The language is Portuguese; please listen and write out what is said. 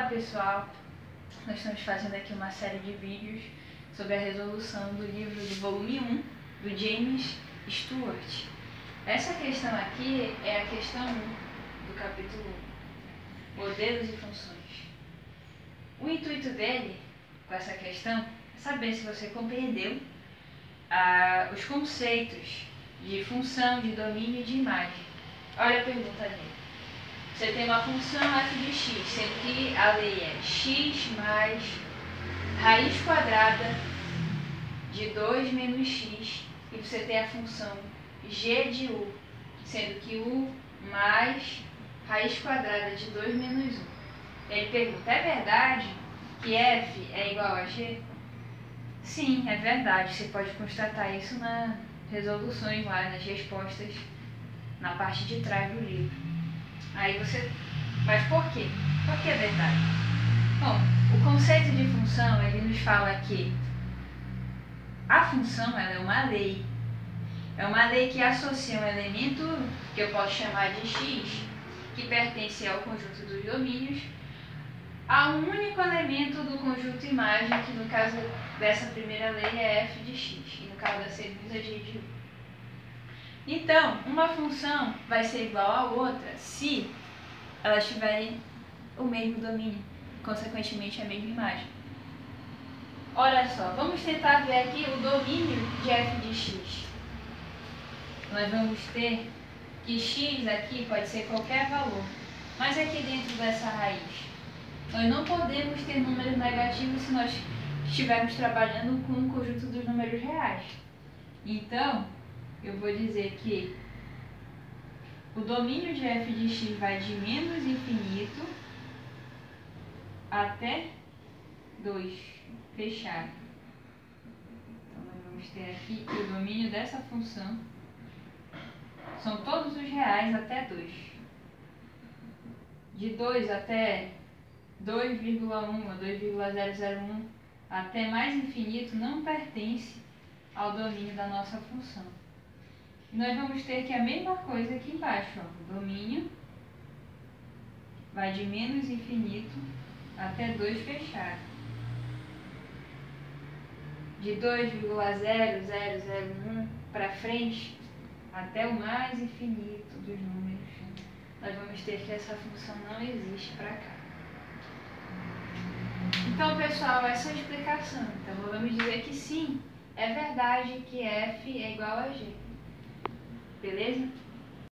pessoal, nós estamos fazendo aqui uma série de vídeos sobre a resolução do livro do volume 1 do James Stewart. Essa questão aqui é a questão 1 do capítulo 1, modelos e funções. O intuito dele, com essa questão, é saber se você compreendeu os conceitos de função, de domínio e de imagem. Olha a pergunta dele. Você tem uma função f de x, sendo que a lei é x mais raiz quadrada de 2 menos x, e você tem a função g de u, sendo que u mais raiz quadrada de 2 menos 1. Ele pergunta, é verdade que f é igual a g? Sim, é verdade. Você pode constatar isso nas resoluções lá, nas respostas, na parte de trás do livro. Aí você... Mas por quê? Por que é verdade? Bom, o conceito de função, ele nos fala que a função, ela é uma lei. É uma lei que associa um elemento, que eu posso chamar de x, que pertence ao conjunto dos domínios, a um único elemento do conjunto imagem, que no caso dessa primeira lei é f de x, e no caso da segunda, g de u. Então, uma função vai ser igual a outra se elas tiverem o mesmo domínio, consequentemente a mesma imagem. Olha só, vamos tentar ver aqui o domínio de f de x. Nós vamos ter que x aqui pode ser qualquer valor, mas aqui dentro dessa raiz, nós não podemos ter números negativos se nós estivermos trabalhando com o conjunto dos números reais. Então, eu vou dizer que o domínio de f de x vai de menos infinito até 2, fechado. Então, nós vamos ter aqui que o domínio dessa função são todos os reais até 2. De 2 até 2,1 ou 2,001 até mais infinito não pertence ao domínio da nossa função. E nós vamos ter que a mesma coisa aqui embaixo, ó. O domínio vai de menos infinito até 2 fechado. De 2,0001 para frente, até o mais infinito dos números, nós vamos ter que essa função não existe para cá. Então, pessoal, essa é a explicação. Então, vamos dizer que sim, é verdade que f é igual a g. Beleza?